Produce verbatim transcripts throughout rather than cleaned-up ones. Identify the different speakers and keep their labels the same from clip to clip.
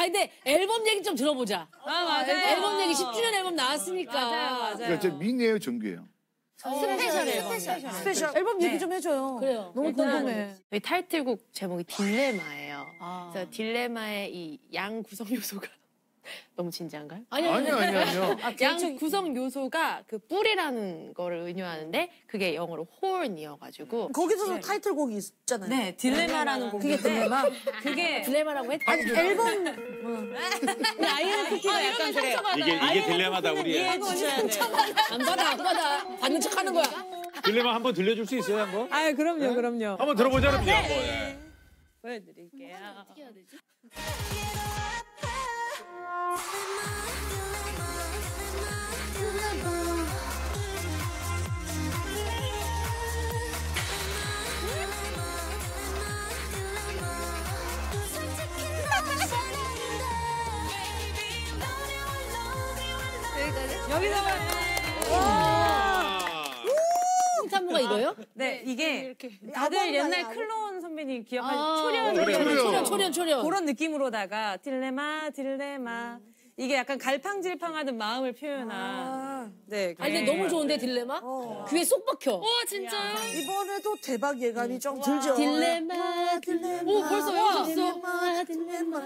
Speaker 1: 근데 앨범 얘기 좀 들어보자.
Speaker 2: 아, 맞아요.
Speaker 1: 앨범 얘기 십 주년 앨범 나왔으니까.
Speaker 2: 맞아요, 맞아요.
Speaker 3: 그러니까 제 미니예요, 정규예요?
Speaker 1: 스페셜 앨범.
Speaker 4: 스페셜 앨범 얘기 좀 해줘요.
Speaker 1: 그래요.
Speaker 4: 너무 궁금해.
Speaker 5: 저희 타이틀곡 제목이 딜레마예요.
Speaker 1: 아.
Speaker 5: 그래서 딜레마의 이 양 구성 요소가 너무 진지한가요?
Speaker 1: 아니요,
Speaker 3: 아니요, 아니요, 아니요.
Speaker 5: 양 구성 요소가 그 뿔이라는 거를 의미하는데 그게 영어로 horn이어가지고
Speaker 4: 거기서도 타이틀곡이 있잖아요.
Speaker 2: 네, 딜레마라는 곡.
Speaker 4: 그게 딜레마?
Speaker 2: 그게
Speaker 1: 딜레마라고 했.
Speaker 4: 아니 앨범
Speaker 1: 근데 아이덴티티가 약간 그래.
Speaker 6: 이게 이게 딜레마다 우리.
Speaker 1: 안 받아, 안 받아. 받는 척하는 거야.
Speaker 6: 딜레마 한번 들려줄 수 있어요, 한번?
Speaker 2: 아, 그럼요, 그럼요.
Speaker 6: 한번 들어보자, 그럼요. 한번. 예.
Speaker 2: 보여드릴게요.
Speaker 1: 어떻게 해야 되지?
Speaker 2: 여기서
Speaker 1: 한무가 이거요?
Speaker 2: 네, 이게 다들 옛날 클론 선배님 기억하시죠?
Speaker 1: 아,
Speaker 2: 초련
Speaker 3: 그래, 그래.
Speaker 1: 초련, 초련, 초련.
Speaker 2: 그런 느낌으로다가 딜레마, 딜레마 이게 약간 갈팡질팡하는 마음을 표현한. 네.
Speaker 1: 아니 근데 너무 좋은데 딜레마? 귀에 쏙 박혀.
Speaker 5: 와 진짜요?
Speaker 4: 이번에도 대박 예감이 좀 들죠.
Speaker 1: 딜레마, 딜레마.
Speaker 5: 오 벌써 외우셨어?
Speaker 4: 딜레마, 딜레마.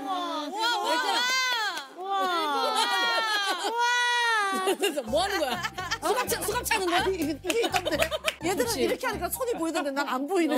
Speaker 1: 그래서 뭐 하는 거야? 수갑, 차, 수갑 차는 거야?
Speaker 4: 이게 이게 있던데. 얘들은
Speaker 1: 그치.
Speaker 4: 이렇게 하니까 손이 보이던데 난 안 보이네.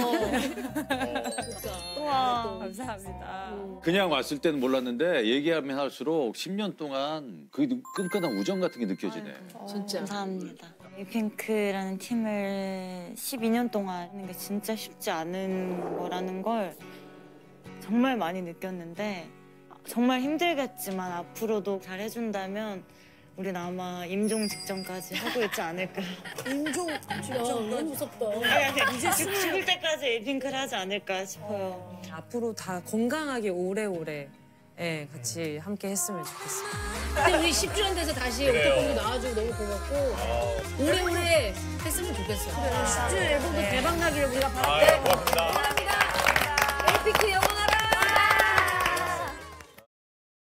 Speaker 2: 와, 감사합니다.
Speaker 6: 그냥 왔을 때는 몰랐는데 얘기하면 할수록 십 년 동안 그 끈끈한 우정 같은 게 느껴지네.
Speaker 1: 진짜.
Speaker 7: 감사합니다. 에이핑크라는 팀을 십이 년 동안 하는 게 진짜 쉽지 않은 거라는 걸 정말 많이 느꼈는데 정말 힘들겠지만 앞으로도 잘 해준다면 우린 아마 임종 직전까지 하고 있지 않을까.
Speaker 4: 인종
Speaker 1: 야, 너무 무섭다.
Speaker 7: 이제 죽을 때까지 에이핑크를 하지 않을까 싶어요.
Speaker 2: 앞으로 다 건강하게 오래오래 예, 같이 함께 했으면 좋겠어요.
Speaker 1: 근데 우리 십 주년 돼서 다시 오토공도 나와주고 너무 고맙고 오래오래 했으면 좋겠어. 십 주년 앨범도 대박 나기를 우리가 바랄게.
Speaker 6: 고맙습니다.
Speaker 1: 감사합니다. 에이핑크 영원한